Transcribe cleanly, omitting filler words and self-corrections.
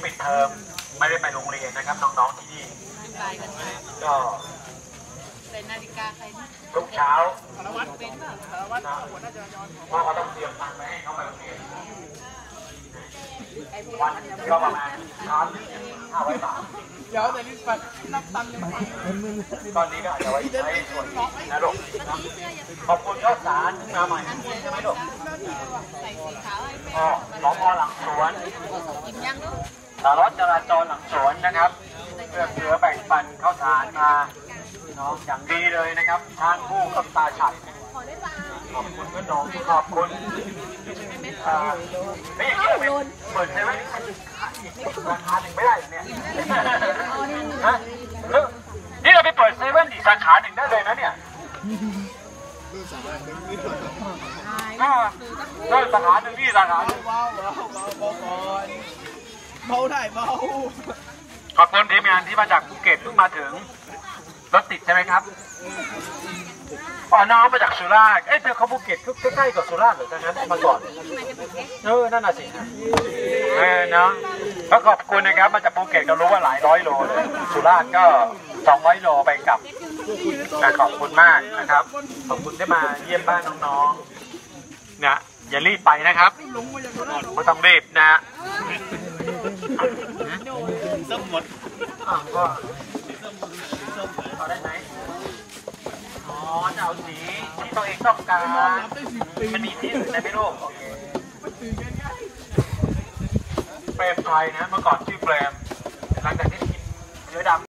ปิดเทอมไม่ได้ไปโรงเรียนนะครับน้องๆที่นี่ก็เป็นนาฬิกาใครทุกเช้าเป็นป่ะพ่อก็ต้องเตรียมตังค์ไปให้เขาไปโรงเรียนวันก็ประมาณ500 บาทเดี๋ยวแต่นี่ปัดนับตังค์ยังไงตอนนี้ก็อาจจะไว้ใช้ส่วนนะลูกขอบคุณข้าวสารมาใหม่ใช่ไหมลูกใส่สีขาวให้แม่อ๋อหมอหลังสวนกินยังลูกสารวัตรจราจรหลังสวนนะครับเพื่อแบ่งปันข้าวสารมาน้องอย่างดีเลยนะครับทางคู่กับตาฉัดขอบคุณก็น้องขอบคุณไม่อย่างนี้เราเปิดใช่ไหมราคาหนึ่งไม่ได้เนี่ยนี่เราไปเปิดเซเว่นอีกสาขาหนึ่งได้เลยนะเนี่ยก็สาขาหนึ่งที่สาขาหนึ่งเบาได้เบาขอบคุณทีมงานที่มาจากภูเก็ตเพิ่งมาถึงรถติดใช่ไหมครับน้องมาจากสุราษฎร์เธอเขาภูเก็ตใกล้ๆกับสุราษฎร์เหรอตอนนั้นมาก่อนนั่นน่ะสิเนาะก็ขอบคุณนะครับมาจากภูเก็ตก็รู้ว่าหลายร้อยโลเลยสุราษฎร์ก็200 โลไปกลับขอบคุณมากนะครับขอบคุณที่มาเยี่ยมบ้านน้องๆเนี่ยอย่ารีบไปนะครับไม่ต้องรีบนะส้มหมดก็เอาได้ไหมจะเอาสีที่ตัวเองต้องการมันมีที่อื่นได้ไหมลูกเฟรมไทยนะเมื่อก่อนชื่อเฟรมหลังจากที่กินเนื้อดำ